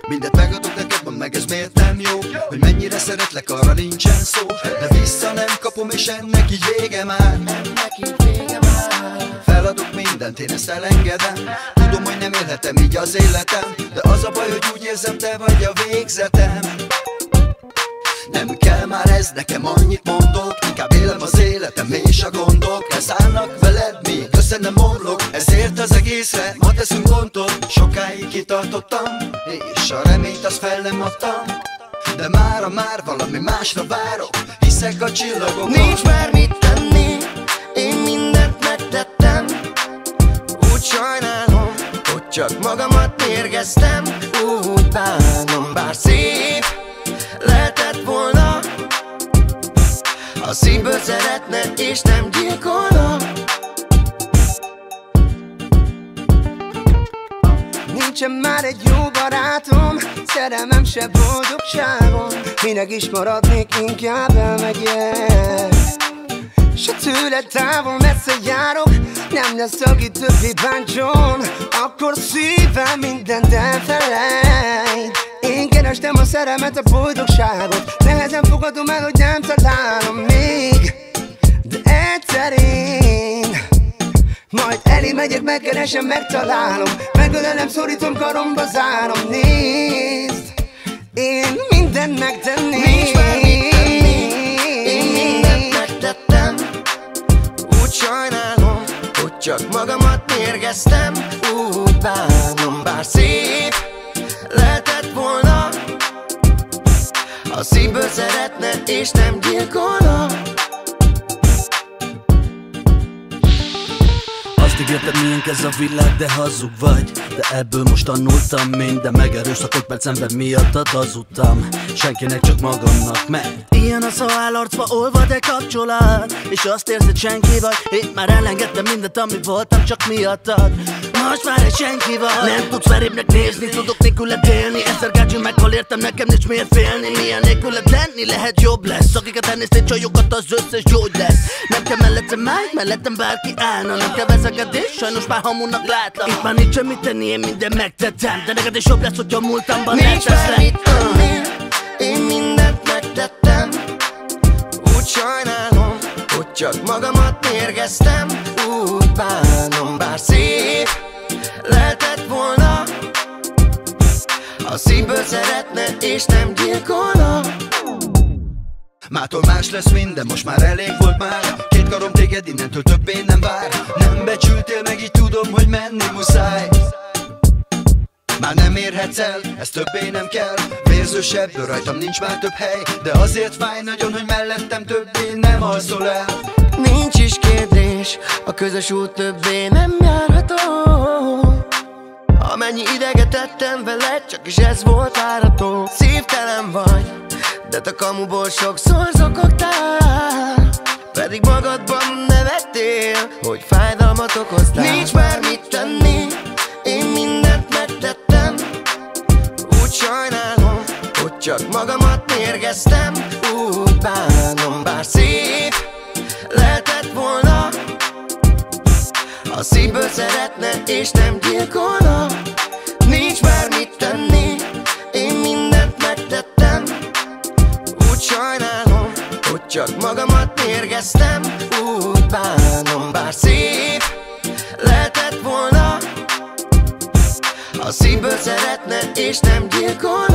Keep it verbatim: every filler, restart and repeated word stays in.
Mindent megadok neked, mondd meg, ez miért nem jó? Hogy mennyire szeretlek, arra nincsen szó. De vissza nem kapom, és ennek így vége már. Ennek így vége már. Feladok mindent, én ezt elengedem. Tudom, hogy nem élhetem így az életem, de az a baj, hogy úgy érzem, te vagy a végzetem. Nem kell már ez, nekem annyit mondok. Inkább élem az életem és a gondok elszállnak veled, még össze nem omlok. Ezért az egészre ma teszünk gondot. Sokáig kitartottam, és a reményt azt fel nem adtam. De mára már valami másra várok, hiszek a csillagokban. Nincs már mit tenni, én mindent megtettem. Úgy sajnálom, hogy csak magamat mérgeztem. Úgy bánom, bár szép lehetett volna, a szívből szeretne és nem gyilkolna. Nincsen már egy jó barátom, szerelmem se boldogságom. Minek is maradnék, inkább elmegyek. S ha tőled távol messze járok, nem lesz, aki többé bántson. Akkor szívem mindent elfelejt. Én kerestem a szerelmet, a boldogságot. Nehezen fogadom el, hogy nem találom még. De egyszer én majd elé megyek, megkeresem, megtalálom. Megölelem, szorítom, karomba zárom. Nézd, én mindent megtennék. Nincs már mit tenni, én mindent megtettem. Úgy sajnálom, hogy csak magamat mérgeztem. Úgy bánom, bár szép lehetett volna, a szívből szeretne és nem gyilkolna. Azt ígérted, miénk ez a világ, de hazug vagy. De ebből most tanultam, minden megerőszakolt percemben miattad hazudtam. Senkinek, csak magamnak, meg ilyen az, ha állarcba olvad egy kapcsolat, és azt érzed, senki vagy. Én már elengedtem mindent, ami voltam, csak miattad. Most már egy senki vagy. Nem tudsz felébbnek nézni, tudok nélküled élni. Ezer gácsi meghal, értem, nekem nincs miért félni. Milyen nélküled lenni, lehet jobb lesz. Akiket elnéztél csajokat, az összes gyógy lesz. Nem kell mellettem máj, mellettem bárki állna. Nem kell vezekedés, sajnos már hamunak láttam. Itt már nincs mit tenni, én minden megtettem. De neked is jobb lesz, hogyha múltamban nincs már mit tenni, én mindent megtettem. Úgy sajnálom, hogy csak magamat mérgeztem. Úgy bánom, bár szép lehetett volna, a szívből szeretne és nem gyilkolna. Mától más lesz minden, most már elég volt már. Két karom téged, innentől többé nem vár. Nem becsültél meg, így tudom, hogy menni muszáj. Már nem érhetsz el, ez többé nem kell. Vérzősebből rajtam nincs már több hely, de azért fáj nagyon, hogy mellettem többé nem alszol el. Nincs is kérdés, a közös út többé nem járható. Amennyi ideget tettem veled, csak is ez volt várható. Szívtelen vagy, de te kamuból sokszor zokogtál. Pedig magadban nevettél, hogy fájdalmat okoztál. Nincs már mit tenni, én mindent megtettem. Úgy sajnálom, hogy csak magamat mérgeztem. Úgy bánom, bár szép lehetett volna, a szívből szeretne és nem gyilkolna. Nincs már mit tenni, én mindent megtettem. Úgy sajnálom, hogy csak magamat mérgeztem. Úgy bánom, bár szép lehetett volna, a szívből szeretne és nem gyilkolna.